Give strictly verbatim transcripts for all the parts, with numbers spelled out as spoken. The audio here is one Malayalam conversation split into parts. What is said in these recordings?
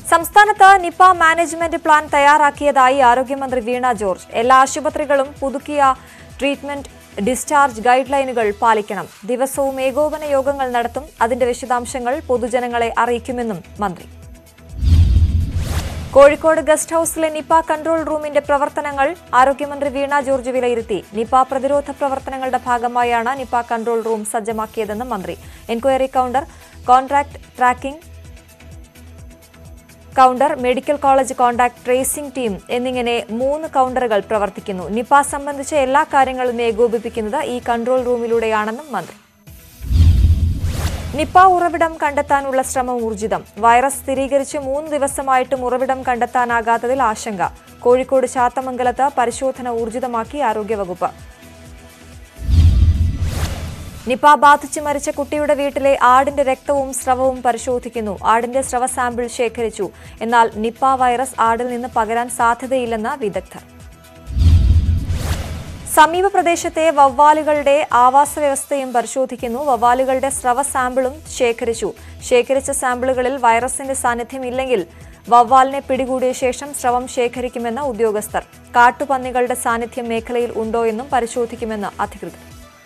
സംസ്ഥാനത്ത് നിപ മാനേജ്മെന്റ് പ്ലാൻ തയ്യാറാക്കിയതായി ആരോഗ്യമന്ത്രി വീണ ജോർജ്. എല്ലാ ആശുപത്രികളും പുതുക്കിയ ട്രീറ്റ്മെന്റ് ഡിസ്ചാർജ് ഗൈഡ് ലൈനുകൾ പാലിക്കണം. ദിവസവും ഏകോപന യോഗങ്ങൾ നടത്തും. അതിന്റെ വിശദാംശങ്ങൾ പൊതുജനങ്ങളെ അറിയിക്കുമെന്നും മന്ത്രി. കോഴിക്കോട് ഗസ്റ്റ് ഹൌസിലെ നിപ കൺട്രോൾ റൂമിന്റെ പ്രവർത്തനങ്ങൾ ആരോഗ്യമന്ത്രി വീണ ജോർജ് വിലയിരുത്തി. നിപ പ്രതിരോധ പ്രവർത്തനങ്ങളുടെ ഭാഗമായാണ് നിപ കൺട്രോൾ റൂം സജ്ജമാക്കിയതെന്ന് മന്ത്രി. Enquiry counter, contract tracking counter, medical college contact tracing team എന്നിങ്ങനെ മൂന്ന് കൌണ്ടറുകൾ പ്രവർത്തിക്കുന്നു. നിപ സംബന്ധിച്ച എല്ലാ കാര്യങ്ങളും ഏകോപിപ്പിക്കുന്നത് ഈ കൺട്രോൾ റൂമിലൂടെയാണെന്നും മന്ത്രി. നിപ ഉറവിടം കണ്ടെത്താനുള്ള ശ്രമം ഊർജിതം. വൈറസ് സ്ഥിരീകരിച്ച് മൂന്ന് ദിവസമായിട്ടും ഉറവിടം കണ്ടെത്താനാകാത്തതിൽ ആശങ്ക. കോഴിക്കോട് ചാത്തമംഗലത്ത് പരിശോധന ഊർജിതമാക്കി ആരോഗ്യവകുപ്പ്. നിപ ബാധിച്ച് മരിച്ച കുട്ടിയുടെ വീട്ടിലെ ആടിന്റെ രക്തവും സ്രവവും പരിശോധിക്കുന്നു. ആടിന്റെ സ്രവ സാമ്പിൾ ശേഖരിച്ചു. എന്നാൽ നിപ വൈറസ് ആടിൽ നിന്ന് പകരാൻ സാധ്യതയില്ലെന്ന് വിദഗ്ധർ. സമീപ പ്രദേശത്തെ വവ്വാലുകളുടെ ആവാസ വ്യവസ്ഥയും പരിശോധിക്കുന്നു. വവ്വാലുകളുടെ സ്രവ സാമ്പിളും ശേഖരിച്ചു. ശേഖരിച്ച സാമ്പിളുകളിൽ വൈറസിന്റെ സാന്നിധ്യമില്ലെങ്കിൽ വവ്വാലിനെ പിടികൂടിയ ശേഷം സ്രവം ശേഖരിക്കുമെന്ന് ഉദ്യോഗസ്ഥർ. കാട്ടുപന്നികളുടെ സാന്നിധ്യം മേഖലയിൽ ഉണ്ടോയെന്നും പരിശോധിക്കുമെന്ന് അധികൃതർ.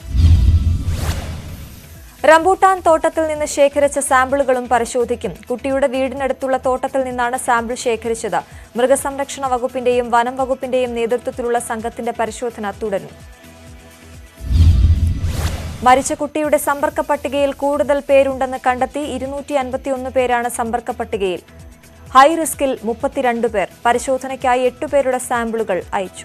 റംബൂട്ടാൻ തോട്ടത്തിൽ നിന്ന് ശേഖരിച്ച സാമ്പിളുകളും പരിശോധിക്കും. കുട്ടിയുടെ വീടിനടുത്തുള്ള തോട്ടത്തിൽ നിന്നാണ് സാമ്പിൾ ശേഖരിച്ചത്. മൃഗസംരക്ഷണ വകുപ്പിന്റെയും വനം വകുപ്പിന്റെയും നേതൃത്വത്തിലുള്ള സംഘത്തിന്റെ പരിശോധന തുടരും. മരിച്ച കുട്ടിയുടെ സമ്പർക്ക പട്ടികയിൽ കൂടുതൽ പേരുണ്ടെന്ന് കണ്ടെത്തി. ഇരുന്നൂറ്റി അൻപത്തിയൊന്ന് പേരാണ് സമ്പർക്ക പട്ടികയിൽ. ഹൈ റിസ്കിൽ മുപ്പത്തിരണ്ട് പേർ. പരിശോധനയ്ക്കായി എട്ടുപേരുടെ സാമ്പിളുകൾ അയച്ചു.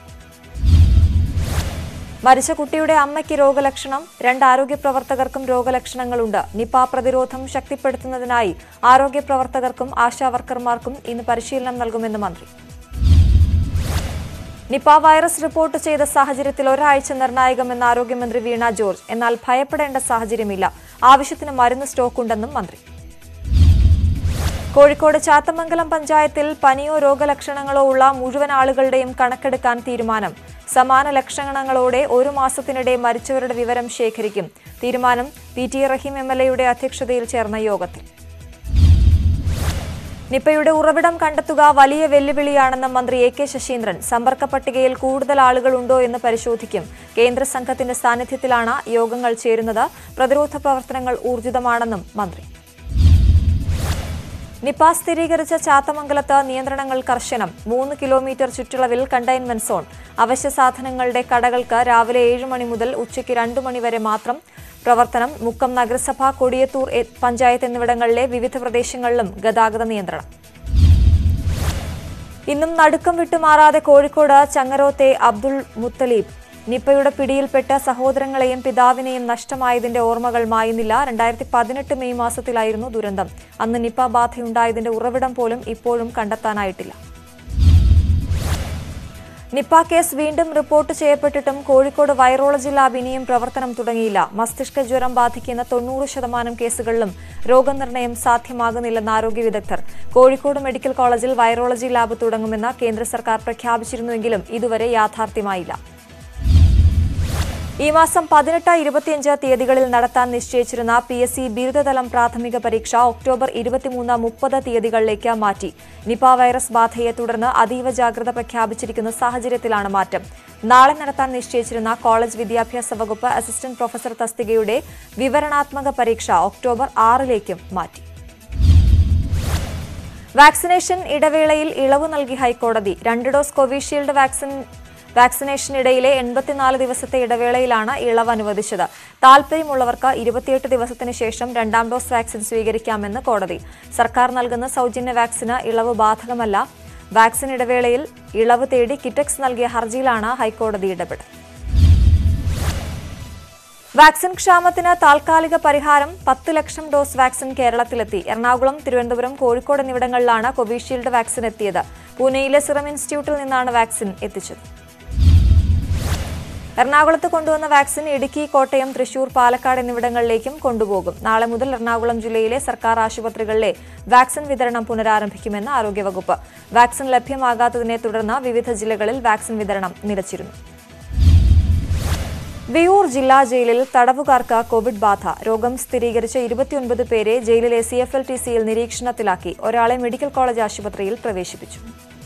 മരിച്ച കുട്ടിയുടെ അമ്മയ്ക്ക് രോഗലക്ഷണം. രണ്ട് ആരോഗ്യ പ്രവർത്തകർക്കും രോഗലക്ഷണങ്ങളുണ്ട്. നിപ പ്രതിരോധം ശക്തിപ്പെടുത്തുന്നതിനായി ആരോഗ്യ പ്രവർത്തകർക്കും ആശാവർക്കർമാർക്കും ഇന്ന് പരിശീലനം നൽകുമെന്ന് മന്ത്രി. നിപ വൈറസ് റിപ്പോർട്ട് ചെയ്ത സാഹചര്യത്തിൽ ഒരാഴ്ച നിർണായകമെന്ന് ആരോഗ്യമന്ത്രി വീണ ജോർജ്. എന്നാൽ ഭയപ്പെടേണ്ട സാഹചര്യമില്ല. ആവശ്യത്തിന് മരുന്ന് സ്റ്റോക്കുണ്ടെന്നും മന്ത്രി. കോഴിക്കോട് ചാത്തമംഗലം പഞ്ചായത്തിൽ പനിയോ രോഗലക്ഷണങ്ങളോ ഉള്ള മുഴുവൻ ആളുകളുടെയും കണക്കെടുക്കാൻ തീരുമാനം. സമാന ലക്ഷണങ്ങളോടെ ഒരു മാസത്തിനിടെ മരിച്ചവരുടെ വിവരം ശേഖരിക്കും. തീരുമാനം P T Rahim M L എയുടെ അധ്യക്ഷതയിൽ ചേർന്ന യോഗത്തിൽ. നിപയുടെ ഉറവിടം കണ്ടെത്തുക വലിയ വെല്ലുവിളിയാണെന്ന് മന്ത്രി എ കെ ശശീന്ദ്രൻ. സമ്പർക്ക പട്ടികയിൽ കൂടുതൽ ആളുകളുണ്ടോ എന്ന് പരിശോധിക്കും. കേന്ദ്ര സംഘത്തിന്റെ സാന്നിധ്യത്തിലാണ് യോഗങ്ങൾ ചേരുന്നത്. പ്രതിരോധ പ്രവർത്തനങ്ങൾ ഊർജിതമാണെന്നും മന്ത്രി. നിപ സ്ഥിരീകരിച്ച ചാത്തമംഗലത്ത് നിയന്ത്രണങ്ങൾ കർശനം. മൂന്ന് കിലോമീറ്റർ ചുറ്റളവിൽ കണ്ടെയ്ൻമെന്റ് സോൺ. അവശ്യ സാധനങ്ങളുടെ കടകൾക്ക് രാവിലെ ഏഴ് മണി മുതൽ ഉച്ചയ്ക്ക് രണ്ടു മണി വരെ മാത്രം പ്രവർത്തനം. മുക്കം നഗരസഭ, കൊടിയത്തൂർ പഞ്ചായത്ത് എന്നിവിടങ്ങളിലെ വിവിധ പ്രദേശങ്ങളിലും ഗതാഗത നിയന്ത്രണം. ഇന്നും നടുക്കം വിട്ടുമാറാതെ കോഴിക്കോട് ചങ്ങരോത്തെ അബ്ദുൾ മുത്തലീബ്. നിപയുടെ പിടിയിൽപ്പെട്ട സഹോദരങ്ങളെയും പിതാവിനെയും നഷ്ടമായതിന്റെ ഓർമ്മകൾ മായുന്നില്ല. രണ്ടായിരത്തി പതിനെട്ട് മെയ് മാസത്തിലായിരുന്നു ദുരന്തം. അന്ന് നിപ ബാധയുണ്ടായതിന്റെ ഉറവിടം പോലും ഇപ്പോഴും കണ്ടെത്താനായിട്ടില്ല. നിപ കേസ് വീണ്ടും റിപ്പോർട്ട് ചെയ്യപ്പെട്ടിട്ടും കോഴിക്കോട് വൈറോളജി ലാബ് ഇനിയും പ്രവർത്തനം തുടങ്ങിയില്ല. മസ്തിഷ്ക ജ്വരം ബാധിക്കുന്ന തൊണ്ണൂറ് ശതമാനം കേസുകളിലും രോഗനിർണയം സാധ്യമാകുന്നില്ലെന്ന് ആരോഗ്യ വിദഗ്ധർ. കോഴിക്കോട് മെഡിക്കൽ കോളേജിൽ വൈറോളജി ലാബ് തുടങ്ങുമെന്ന് കേന്ദ്ര സർക്കാർ പ്രഖ്യാപിച്ചിരുന്നുവെങ്കിലും ഇതുവരെ യാഥാർത്ഥ്യമായില്ല. ഈ മാസം പതിനെട്ട് ഇരുപത്തിയഞ്ച് തീയതികളിൽ നടത്താൻ നിശ്ചയിച്ചിരുന്ന പി എസ് സി ബിരുദതലം പ്രാഥമിക പരീക്ഷ ഒക്ടോബർ ഇരുപത്തിമൂന്ന് മുപ്പത് തീയതികളിലേക്ക് മാറ്റി. നിപ വൈറസ് ബാധയെ തുടർന്ന് അതീവ ജാഗ്രത പ്രഖ്യാപിച്ചിരിക്കുന്ന സാഹചര്യത്തിലാണ് മാറ്റം. നാളെ നടത്താൻ നിശ്ചയിച്ചിരുന്ന കോളേജ് വിദ്യാഭ്യാസ വകുപ്പ് അസിസ്റ്റന്റ് പ്രൊഫസർ തസ്തികയുടെ വിവരണാത്മക പരീക്ഷ ഒക്ടോബർ ആറിലേക്കും മാറ്റി. വാക്സിനേഷൻ ഇടവേളയിൽ ഇളവ് നൽകി ഹൈക്കോടതി. രണ്ട് ഡോസ് കോവിഷീൽഡ് വാക്സിൻ വാക്സിനേഷനിടയിലെ എൺപത്തിനാല് ദിവസത്തെ ഇടവേളയിലാണ് ഇളവ് അനുവദിച്ചത്. താൽപര്യമുള്ളവർക്ക് ഇരുപത്തിയെട്ട് ദിവസത്തിന് ശേഷം രണ്ടാം ഡോസ് വാക്സിൻ സ്വീകരിക്കാമെന്ന് കോടതി. സർക്കാർ നൽകുന്ന സൗജന്യ വാക്സിന് ഇളവ് ബാധകമല്ല. വാക്സിൻ ഇടവേളയിൽ ഇളവ് തേടി കിറ്റക്സ് നൽകിയ ഹർജിയിലാണ് ഹൈക്കോടതി ഇടപെടൽ. വാക്സിൻ ക്ഷാമത്തിന് താൽക്കാലിക പരിഹാരം. പത്ത് ലക്ഷം ഡോസ് വാക്സിൻ കേരളത്തിലെത്തി. എറണാകുളം, തിരുവനന്തപുരം, കോഴിക്കോട് എന്നിവിടങ്ങളിലാണ് കോവിഷീൽഡ് വാക്സിൻ എത്തിയത്. പൂനെയിലെ സിറം ഇൻസ്റ്റിറ്റ്യൂട്ടിൽ നിന്നാണ് വാക്സിൻ എത്തിച്ചത്. എറണാകുളത്ത് കൊണ്ടുവന്ന വാക്സിൻ ഇടുക്കി, കോട്ടയം, തൃശൂർ, പാലക്കാട് എന്നിവിടങ്ങളിലേക്കും കൊണ്ടുപോകും. നാളെ മുതൽ എറണാകുളം ജില്ലയിലെ സർക്കാർ ആശുപത്രികളിലെ വാക്സിൻ വിതരണം പുനരാരംഭിക്കുമെന്ന് ആരോഗ്യവകുപ്പ്. വാക്സിൻ ലഭ്യമാകാത്തതിനെ തുടർന്ന് വിവിധ ജില്ലകളിൽ വാക്സിൻ വിതരണം നിലച്ചിരുന്നു. വിയൂർ ജില്ലാ ജയിലിൽ തടവുകാർക്ക് കോവിഡ് ബാധ. രോഗം സ്ഥിരീകരിച്ച ഇരുപത്തിയൊൻപത് പേരെ ജയിലിലെ സി എഫ് എൽ ടി സിയിൽ നിരീക്ഷണത്തിലാക്കി. ഒരാളെ മെഡിക്കൽ കോളേജ് ആശുപത്രിയിൽ പ്രവേശിപ്പിച്ചു.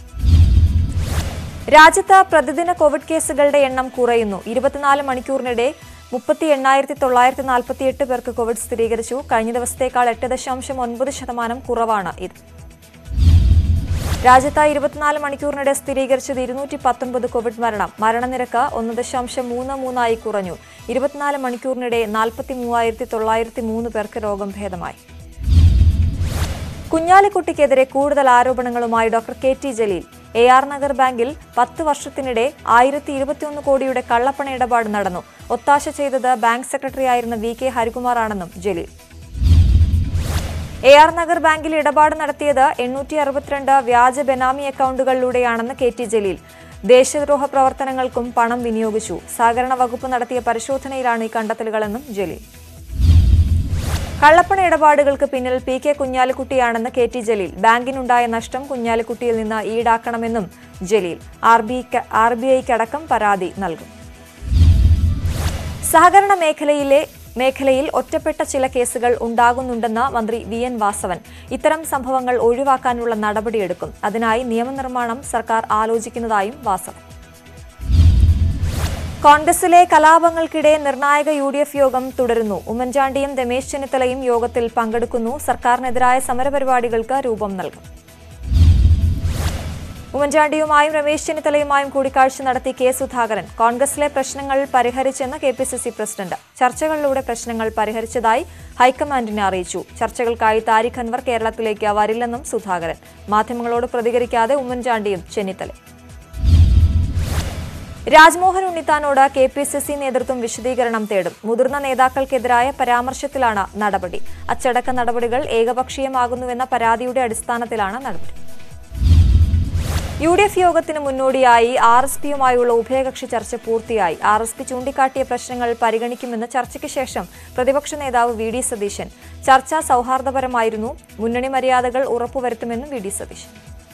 രാജ്യത്ത് പ്രതിദിന കോവിഡ് കേസുകളുടെ എണ്ണം കുറയുന്നു. ഇരുപത്തിനാല് മണിക്കൂറിനിടെ മുപ്പത്തി എണ്ണായിരത്തി തൊള്ളായിരത്തി നാൽപ്പത്തിയെട്ട് പേർക്ക് കോവിഡ് സ്ഥിരീകരിച്ചു. കഴിഞ്ഞ ദിവസത്തേക്കാൾ എട്ട് ദശാംശം ഒൻപത് ശതമാനം കുറവാണ് ഇത്. രാജ്യത്ത് ഇരുപത്തിനാല് മണിക്കൂറിനിടെ സ്ഥിരീകരിച്ചത് ഇരുന്നൂറ്റി പത്തൊൻപത് കോവിഡ് മരണം. മരണനിരക്ക് ഒന്ന് ദശാംശം മൂന്ന് മൂന്നായി കുറഞ്ഞു. ഇരുപത്തിനാല് മണിക്കൂറിനിടെ നാൽപ്പത്തി മൂവായിരത്തി തൊള്ളായിരത്തി മൂന്ന് പേർക്ക് രോഗം ഭേദമായി. കുഞ്ഞാലിക്കുട്ടിക്കെതിരെ കൂടുതൽ ആരോപണങ്ങളുമായി doctor K T Jaleel. A R Nagar ബാങ്കിൽ പത്ത് വർഷത്തിനിടെ ആയിരത്തി ഇരുപത്തിയൊന്ന് കോടിയുടെ കള്ളപ്പണ ഇടപാട് നടന്നു. ഒത്താശ ചെയ്തത് ബാങ്ക് സെക്രട്ടറിയായിരുന്ന വി കെ ഹരികുമാറാണെന്നും ജലീൽ. എ ആർ നഗർ ബാങ്കിൽ ഇടപാട് നടത്തിയത് എണ്ണൂറ്റി അറുപത്തിരണ്ട് വ്യാജ ബെനാമി അക്കൌണ്ടുകളിലൂടെയാണെന്ന് കെ ടി ജലീൽ. ദേശദ്രോഹ പ്രവർത്തനങ്ങൾക്കും പണം വിനിയോഗിച്ചു. സഹകരണ വകുപ്പ് നടത്തിയ പരിശോധനയിലാണ് ഈ കണ്ടെത്തലുകളെന്നും ജലീൽ. കള്ളപ്പണ ഇടപാടുകൾക്ക് പിന്നിൽ പി കെ കുഞ്ഞാലിക്കുട്ടിയാണെന്ന് കെ ടി ജലീൽ. ബാങ്കിനുണ്ടായ നഷ്ടം കുഞ്ഞാലിക്കുട്ടിയിൽ നിന്ന് ഈടാക്കണമെന്നും ജലീൽ. ആർ ബി ഐക്കടക്കം പരാതി നൽകും. സഹകരണ മേഖലയിലെ മേഖലയിൽ ഒറ്റപ്പെട്ട ചില കേസുകൾ ഉണ്ടാകുന്നുണ്ടെന്ന് മന്ത്രി വി എൻ വാസവൻ. ഇത്തരം സംഭവങ്ങൾ ഒഴിവാക്കാനുള്ള നടപടിയെടുക്കും. അതിനായി നിയമനിർമ്മാണം സർക്കാർ ആലോചിക്കുന്നതായും വാസവൻ. കോൺഗ്രസിലെ കലാപങ്ങൾക്കിടെ നിർണായക യു ഡി എഫ് യോഗം തുടരുന്നു. ഉമ്മൻചാണ്ടിയും രമേശ് ചെന്നിത്തലയും യോഗത്തിൽ പങ്കെടുക്കുന്നു. സർക്കാരിനെതിരായ സമരപരിപാടികൾക്ക് രൂപം നൽകും. ഉമ്മൻചാണ്ടിയുമായും രമേശ് ചെന്നിത്തലയുമായും കൂടിക്കാഴ്ച നടത്തി കെ സുധാകരൻ. കോൺഗ്രസിലെ പ്രശ്നങ്ങൾ പരിഹരിച്ചെന്ന് K P C C president. ചർച്ചകളിലൂടെ പ്രശ്നങ്ങൾ പരിഹരിച്ചതായി ഹൈക്കമാൻഡിനെ അറിയിച്ചു. ചർച്ചകൾക്കായി താരിഖ് അൻവർ കേരളത്തിലേക്ക് വരില്ലെന്നും സുധാകരൻ. മാധ്യമങ്ങളോട് പ്രതികരിക്കാതെ ഉമ്മൻചാണ്ടിയും ചെന്നിത്തലയും. രാജ്മോഹൻ ഉണ്ണിത്താനോട് കെ പി സി സി നേതൃത്വം വിശദീകരണം തേടും. മുതിർന്ന നേതാക്കൾക്കെതിരായ പരാമർശത്തിലാണ് നടപടി. അച്ചടക്ക നടപടികൾ ഏകപക്ഷീയമാകുന്നുവെന്ന പരാതിയുടെ അടിസ്ഥാനത്തിലാണ് നടപടി. യു ഡി എഫ് യോഗത്തിന് മുന്നോടിയായി ആർ എസ് പിയുമായുള്ള ഉഭയകക്ഷി ചർച്ച പൂർത്തിയായി. ആർ എസ് പി ചൂണ്ടിക്കാട്ടിയ പ്രശ്നങ്ങൾ പരിഗണിക്കുമെന്ന് ചർച്ചയ്ക്ക് ശേഷം പ്രതിപക്ഷ നേതാവ് വി ഡി സതീശൻ. ചർച്ച സൌഹാർദ്ദപരമായിരുന്നു. മുന്നണി മര്യാദകൾ ഉറപ്പുവരുത്തുമെന്നും വി ഡി സതീശൻ.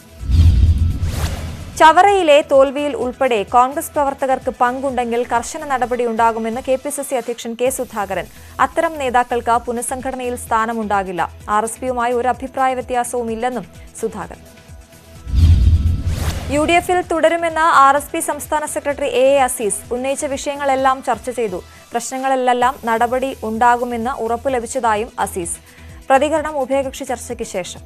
ചവറയിലെ തോൽവിയിൽ ഉൾപ്പെടെ കോൺഗ്രസ് പ്രവർത്തകർക്ക് പങ്കുണ്ടെങ്കിൽ കർശന നടപടിയുണ്ടാകുമെന്ന് കെ പി സി സി അധ്യക്ഷൻ കെ സുധാകരൻ. അത്തരം നേതാക്കൾക്ക് പുനഃസംഘടനയിൽ സ്ഥാനമുണ്ടാകില്ല. ആർ എസ് പിയുമായി ഒരു അഭിപ്രായ വ്യത്യാസവും ഇല്ലെന്നും സുധാകരൻ. യു ഡി എഫിൽ തുടരുമെന്ന് ആർ എസ് പി സംസ്ഥാന സെക്രട്ടറി എ എ അസീസ്. ഉന്നയിച്ച വിഷയങ്ങളെല്ലാം ചർച്ച ചെയ്തു. പ്രശ്നങ്ങളിലെല്ലാം നടപടി ഉണ്ടാകുമെന്ന് ഉറപ്പു ലഭിച്ചതായും അസീസ്. പ്രതികരണം ഉഭയകക്ഷി ചർച്ചയ്ക്ക് ശേഷം.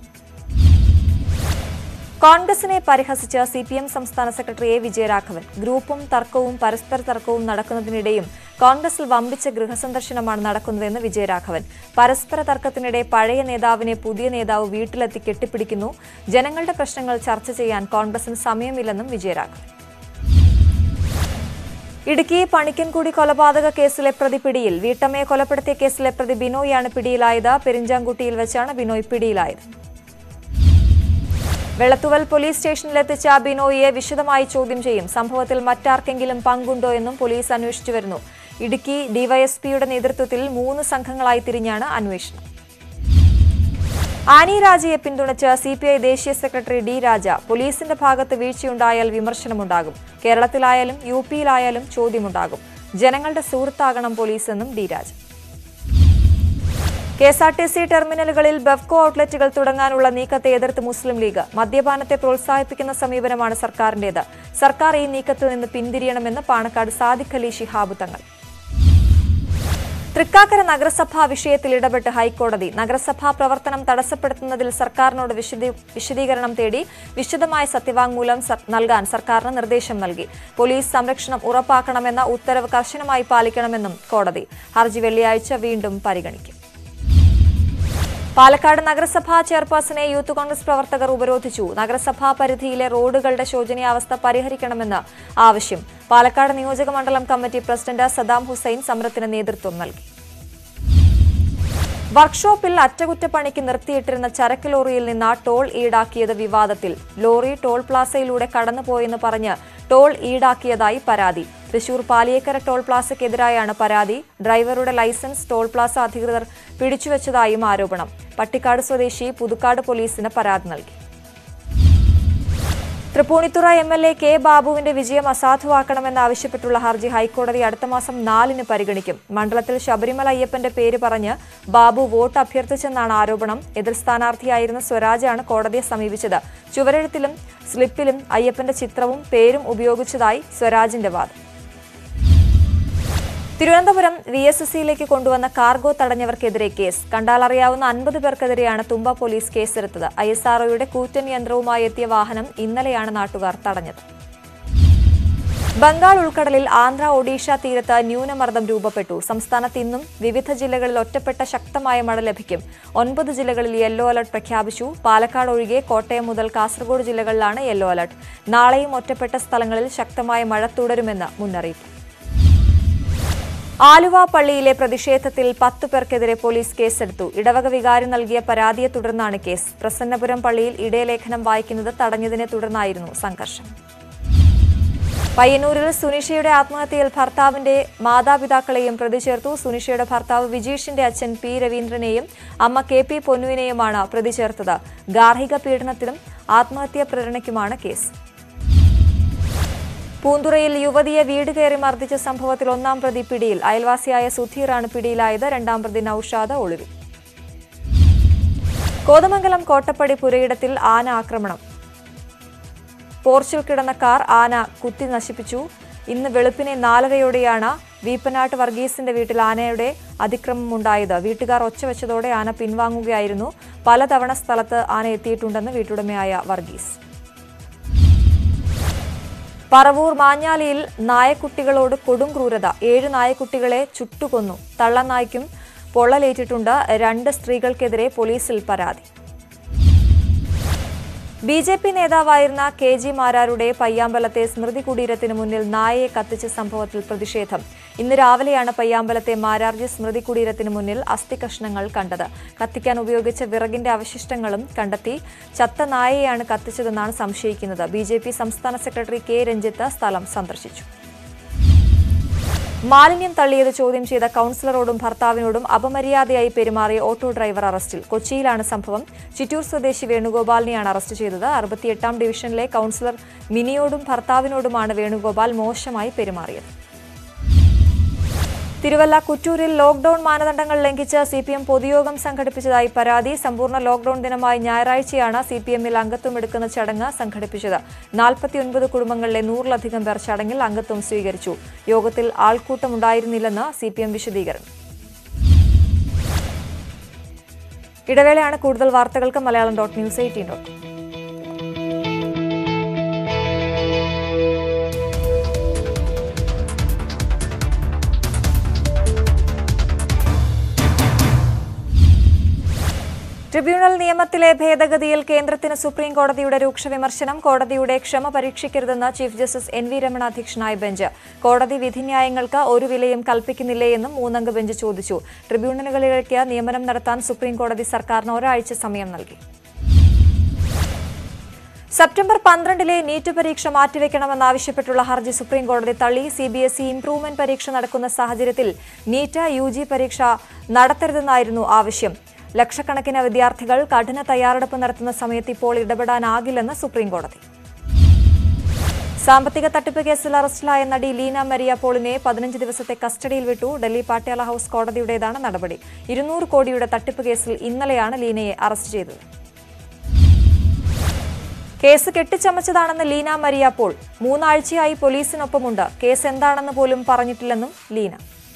കോൺഗ്രസിനെ പരിഹസിച്ച് സി പി എം സംസ്ഥാന സെക്രട്ടറി എ വിജയരാഘവൻ. ഗ്രൂപ്പും തർക്കവും പരസ്പര തർക്കവും നടക്കുന്നതിനിടെയും കോൺഗ്രസിൽ വമ്പിച്ച ഗൃഹസന്ദർശനമാണ് നടക്കുന്നതെന്ന് വിജയരാഘവൻ. പരസ്പര തർക്കത്തിനിടെ പഴയ നേതാവിനെ പുതിയ നേതാവ് വീട്ടിലെത്തി കെട്ടിപ്പിടിക്കുന്നു. ജനങ്ങളുടെ പ്രശ്നങ്ങൾ ചർച്ച ചെയ്യാൻ കോൺഗ്രസിന് സമയമില്ലെന്നും വിജയരാഘവൻ. ഇടുക്കി പണിക്കൻകുടി കൊലപാതക കേസിലെ പ്രതി പിടിയിൽ. വീട്ടമ്മയെ കൊലപ്പെടുത്തിയ കേസിലെ പ്രതി ബിനോയാണ് പിടിയിലായത്. പെരിഞ്ചാംകുട്ടിയിൽ വെച്ചാണ് ബിനോയ് പിടിയിലായത്. വെള്ളത്തുവൽ പോലീസ് സ്റ്റേഷനിലെത്തിച്ച ബിനോയിയെ വിശദമായി ചോദ്യം ചെയ്യും. സംഭവത്തിൽ മറ്റാർക്കെങ്കിലും പങ്കുണ്ടോ എന്നും പോലീസ് അന്വേഷിച്ചു വരുന്നു. ഇടുക്കി ഡിവൈഎസ്പിയുടെ നേതൃത്വത്തിൽ മൂന്ന് സംഘങ്ങളായി തിരിഞ്ഞാണ് അന്വേഷണം. ആനി രാജയെ പിന്തുണച്ച് സി പി ഐ ദേശീയ സെക്രട്ടറി ഡി രാജ. പോലീസിന്റെ ഭാഗത്ത് വീഴ്ചയുണ്ടായാൽ വിമർശനമുണ്ടാകും. കേരളത്തിലായാലും യു പിയിലായാലും ചോദ്യമുണ്ടാകും. ജനങ്ങളുടെ സുഹൃത്താകണം പോലീസെന്നും D Raja. K S R T C ടെർമിനലുകളിൽ ബെവ്കോ ഔട്ട്ലെറ്റുകൾ തുടങ്ങാനുള്ള നീക്കത്തെ എതിർത്ത് മുസ്ലിം ലീഗ്. മദ്യപാനത്തെ പ്രോത്സാഹിപ്പിക്കുന്ന സമീപനമാണ് സർക്കാരിന്റേത്. സർക്കാർ ഈ നീക്കത്തിൽ നിന്ന് പിന്തിരിയണമെന്ന് പാണക്കാട് സാദിഖ് അലി ശിഹാബ് തങ്ങൾ. തൃക്കാക്കര നഗരസഭാ വിഷയത്തിൽ ഇടപെട്ട് ഹൈക്കോടതി. നഗരസഭാ പ്രവർത്തനം തടസ്സപ്പെടുത്തുന്നതിൽ സർക്കാരിനോട് വിശദീകരണം തേടി വിശദമായ സത്യവാങ്മൂലം നൽകാൻ സർക്കാരിന് നിർദ്ദേശം നൽകി. പോലീസ് സംരക്ഷണം ഉറപ്പാക്കണമെന്ന ഉത്തരവ് കർശനമായി പാലിക്കണമെന്നും കോടതി. ഹർജി വെള്ളിയാഴ്ച വീണ്ടും പരിഗണിക്കും. പാലക്കാട് നഗരസഭാ ചെയർപേഴ്സണെ യൂത്ത് കോൺഗ്രസ് പ്രവർത്തകർ ഉപരോധിച്ചു. നഗരസഭാ പരിധിയിലെ റോഡുകളുടെ ശോചനീയാവസ്ഥ പരിഹരിക്കണമെന്ന് ആവശ്യം. പാലക്കാട് നിയോജക മണ്ഡലം കമ്മിറ്റി പ്രസിഡന്റ് സദാം ഹുസൈൻ സമരത്തിന് നേതൃത്വം നൽകി. വർക്ക്ഷോപ്പിൽ അറ്റകുറ്റപ്പണിക്ക് നിർത്തിയിട്ടിരുന്ന ചരക്ക് ലോറിയിൽ നിന്ന് ടോൾ ഈടാക്കിയത് വിവാദത്തിൽ. ലോറി ടോൾ പ്ലാസയിലൂടെ കടന്നുപോയെന്ന് പറഞ്ഞ് ടോൾ ഈടാക്കിയതായി പരാതി. തൃശൂർ പാലിയേക്കര ടോൾ പ്ലാസയ്ക്കെതിരായാണ് പരാതി. ഡ്രൈവറുടെ ലൈസൻസ് ടോൾ പ്ലാസ അധികൃതർ പിടിച്ചുവെച്ചതായും ആരോപണം. പട്ടിക്കാട് സ്വദേശി പുതുക്കാട് പോലീസിന് പരാതി നൽകി. Tripunithura M L A K ബാബുവിന്റെ വിജയം അസാധുവാക്കണമെന്നാവശ്യപ്പെട്ടുള്ള ഹർജി ഹൈക്കോടതി അടുത്ത മാസം നാലിന് പരിഗണിക്കും. മണ്ഡലത്തിൽ ശബരിമല അയ്യപ്പന്റെ പേര് പറഞ്ഞ് ബാബു വോട്ട് അഭ്യർത്ഥിച്ചെന്നാണ് ആരോപണം. എതിർ സ്ഥാനാർത്ഥിയായിരുന്ന സ്വരാജാണ് കോടതിയെ സമീപിച്ചത്. ചുവരെഴുത്തിലും സ്ലിപ്പിലും അയ്യപ്പന്റെ ചിത്രവും പേരും ഉപയോഗിച്ചതായി സ്വരാജിന്റെ വാദം. തിരുവനന്തപുരം വി എസ് എസ് സിയിലേക്ക് കൊണ്ടുവന്ന കാർഗോ തടഞ്ഞവർക്കെതിരെ കേസ്. കണ്ടാലറിയാവുന്ന അൻപത് പേർക്കെതിരെയാണ് തുമ്പ പോലീസ് കേസെടുത്തത്. ഐ എസ് ആർ ഒയുടെ കൂറ്റൻ യന്ത്രവുമായി എത്തിയ വാഹനം ഇന്നലെയാണ് നാട്ടുകാർ തടഞ്ഞത്. ബംഗാൾ ഉൾക്കടലിൽ ആന്ധ്ര ഒഡീഷ തീരത്ത് ന്യൂനമർദ്ദം രൂപപ്പെട്ടു. സംസ്ഥാനത്ത് ഇന്നും വിവിധ ജില്ലകളിൽ ഒറ്റപ്പെട്ട ശക്തമായ മഴ ലഭിക്കും. ഒൻപത് ജില്ലകളിൽ യെല്ലോ അലർട്ട് പ്രഖ്യാപിച്ചു. പാലക്കാട് ഒഴികെ കോട്ടയം മുതൽ കാസർഗോഡ് ജില്ലകളിലാണ് യെല്ലോ അലർട്ട്. നാളെയും ഒറ്റപ്പെട്ട സ്ഥലങ്ങളിൽ ശക്തമായ മഴ തുടരുമെന്ന് മുന്നറിയിപ്പ്. ആലുവ പള്ളിയിലെ പ്രതിഷേധത്തിൽ പത്തു പേർക്കെതിരെ പോലീസ് കേസെടുത്തു. ഇടവക വികാരി നൽകിയ പരാതിയെ തുടർന്നാണ് കേസ്. പ്രസന്നപുരം പള്ളിയിൽ ഇടയലേഖനം വായിക്കുന്നത് തടഞ്ഞതിനെ തുടർന്നായിരുന്നു സംഘർഷം. പയ്യന്നൂരിൽ സുനിഷയുടെ ആത്മഹത്യയിൽ ഭർത്താവിന്റെ മാതാപിതാക്കളെയും പ്രതി ചേർത്തു. സുനിഷയുടെ ഭർത്താവ് വിജീഷിന്റെ അച്ഛൻ പി രവീന്ദ്രനെയും അമ്മ കെ പി പൊന്നുവിനെയുമാണ് പ്രതി ചേർത്തത്. ഗാർഹിക പീഡനത്തിനും ആത്മഹത്യാ പ്രേരണയ്ക്കുമാണ് കേസ്. പൂന്തുറയിൽ യുവതിയെ വീട് കയറി മർദ്ദിച്ച സംഭവത്തിൽ ഒന്നാം പ്രതി പിടിയിൽ. അയൽവാസിയായ സുധീറാണ് പിടിയിലായത്. രണ്ടാം പ്രതി നൌഷാദ് ഒളിവിൽ. കോതമംഗലം കോട്ടപ്പടി പുരയിടത്തിൽ ആന ആക്രമണം. പോർച്ചിൽ കിടന്ന കാർ ആന കുത്തി നശിപ്പിച്ചു. ഇന്ന് വെളുപ്പിനെ നാലരയോടെയാണ് വീപ്പനാട്ട് വർഗീസിന്റെ വീട്ടിൽ ആനയുടെ അതിക്രമമുണ്ടായത്. വീട്ടുകാർ ഒച്ചവെച്ചതോടെ ആന പിൻവാങ്ങുകയായിരുന്നു. പലതവണ സ്ഥലത്ത് ആന എത്തിയിട്ടുണ്ടെന്ന് വീട്ടുടമയായ വർഗീസ്. പറവൂർ മാഞ്ഞാലിയിൽ നായക്കുട്ടികളോട് കൊടും ക്രൂരത. ഏഴ് നായക്കുട്ടികളെ ചുട്ടുകൊന്നു. തള്ളനായ്ക്കും പൊള്ളലേറ്റിട്ടുണ്ട്. രണ്ട് സ്ത്രീകൾക്കെതിരെ പോലീസിൽ പരാതി. ബി ജെ പി നേതാവായിരുന്ന കെ ജി മാരാരുടെ പയ്യാമ്പലത്തെ സ്മൃതി കുടീരത്തിന് മുന്നിൽ നായയെ കത്തിച്ച സംഭവത്തിൽ പ്രതിഷേധം. ഇന്ന് രാവിലെയാണ് പയ്യാമ്പലത്തെ മാരാർജി സ്മൃതി കുടീരത്തിന് മുന്നിൽ അസ്ഥികഷ്ണങ്ങൾ കണ്ടത്. കത്തിക്കാൻ ഉപയോഗിച്ച വിറകിന്റെ അവശിഷ്ടങ്ങളും കണ്ടെത്തി. ചത്ത നായയെയാണ് കത്തിച്ചതെന്നാണ് സംശയിക്കുന്നത്. ബി ജെ പി സംസ്ഥാന സെക്രട്ടറി കെ രഞ്ജിത്ത് സ്ഥലം സന്ദർശിച്ചു. മാലിന്യം തള്ളിയത് ചോദ്യം ചെയ്ത കൌൺസിലറോടും ഭർത്താവിനോടും അപമര്യാദയായി പെരുമാറിയ ഓട്ടോ ഡ്രൈവർ അറസ്റ്റിൽ. കൊച്ചിയിലാണ് സംഭവം. ചിറ്റൂർ സ്വദേശി വേണുഗോപാലിനെയാണ് അറസ്റ്റ് ചെയ്തത്. അറുപത്തിയെട്ടാം ഡിവിഷനിലെ കൌൺസിലർ മിനിയോടും ഭർത്താവിനോടുമാണ് വേണുഗോപാൽ മോശമായി പെരുമാറിയത്. തിരുവല്ല കുറ്റൂരിൽ ലോക്ഡൌൺ മാനദണ്ഡങ്ങൾ ലംഘിച്ച് സി പി എം പൊതുയോഗം സംഘടിപ്പിച്ചതായി പരാതി. സമ്പൂർണ്ണ ലോക്ഡൌൺ ദിനമായ ഞായറാഴ്ചയാണ് സി പി എമ്മിൽ അംഗത്വമെടുക്കുന്ന ചടങ്ങ് സംഘടിപ്പിച്ചത്. നാൽപ്പത്തിയൊൻപത് കുടുംബങ്ങളിലെ നൂറിലധികം പേർ ചടങ്ങിൽ അംഗത്വം സ്വീകരിച്ചു. യോഗത്തിൽ ആൾക്കൂട്ടമുണ്ടായിരുന്നില്ലെന്ന് സി പി എം വിശദീകരണം. ഇടവേളയാണ്. കൂടുതൽ വാർത്തകൾക്ക് Malayalam dot news eighteen dot com. Tribunal നിയമത്തിലെ ഭേദഗതിയിൽ കേന്ദ്രത്തിന് സുപ്രീം കോടതിയുടെ രൂക്ഷ വിമർശനം. കോടതിയുടെ ക്ഷമ പരീക്ഷിക്കരുതെന്ന് chief justice N V Ramana അധ്യക്ഷനായ ബെഞ്ച്. കോടതി വിധിന്യായങ്ങൾക്ക് ഒരു വിലയും കൽപ്പിക്കുന്നില്ലേയെന്നും മൂന്നംഗ ബെഞ്ച് ചോദിച്ചു. ട്രിബ്യൂണലുകളിലേക്ക് നിയമനം നടത്താൻ സുപ്രീം കോടതി സർക്കാരിന് ഒരാഴ്ച സമയം നൽകി. സെപ്റ്റംബർ പന്ത്രണ്ടിലെ നീറ്റ് പരീക്ഷ മാറ്റിവെക്കണമെന്നാവശ്യപ്പെട്ടുള്ള ഹർജി സുപ്രീം കോടതി തള്ളി. C B S E improvement പരീക്ഷ നടക്കുന്ന സാഹചര്യത്തിൽ നീറ്റ് യു ജി പരീക്ഷ നടത്തരുതെന്നായിരുന്നു ആവശ്യം. ലക്ഷക്കണക്കിന് വിദ്യാർത്ഥികൾ കഠിന തയ്യാറെടുപ്പ് നടത്തുന്ന സമയത്ത് ഇപ്പോൾ ഇടപെടാനാകില്ലെന്ന് സുപ്രീം കോടതി. സാമ്പത്തിക തട്ടിപ്പ് കേസിൽ അറസ്റ്റിലായ നടി ലീന മരിയ പോളിനെ പതിനഞ്ച് ദിവസത്തെ കസ്റ്റഡിയിൽ വിട്ടു. ഡൽഹി പാട്യാല ഹൌസ് കോടതിയുടേതാണ് നടപടി. ഇരുന്നൂറ് കോടിയുടെ തട്ടിപ്പ് കേസിൽ ഇന്നലെയാണ് ലീനയെ അറസ്റ്റ് ചെയ്തത്. കേസ് കെട്ടിച്ചമച്ചതാണെന്ന് ലീന മരിയ പോൾ. മൂന്നാഴ്ചയായി പോലീസിനൊപ്പമുണ്ട്. കേസ് എന്താണെന്ന് പോലും പറഞ്ഞിട്ടില്ലെന്നും ലീന.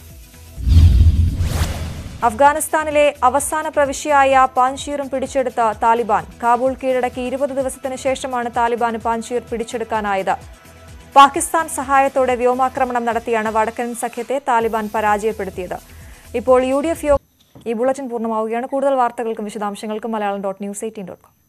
അഫ്ഗാനിസ്ഥാനിലെ അവസാന പ്രവിശ്യയായ പാൻഷീറും പിടിച്ചെടുത്ത താലിബാൻ. കാബൂൾ കീഴടക്കി ഇരുപത് ദിവസത്തിനു ശേഷമാണ് താലിബാന് പാൻഷീർ പിടിച്ചെടുക്കാനായത്. പാകിസ്ഥാൻ സഹായത്തോടെ വ്യോമാക്രമണം നടത്തിയാണ് വടക്കൻ സഖ്യത്തെ താലിബാൻ പരാജയപ്പെടുത്തിയത്. ഇപ്പോൾ യു ഡി എഫ് യോഗം. ഈ ബുള്ളറ്റിൻ പൂർണ്ണമാവുകയാണ്. കൂടുതൽ വാർത്തകൾക്കും വിശദാംശങ്ങൾക്കും Malayalam dot news eighteen dot com.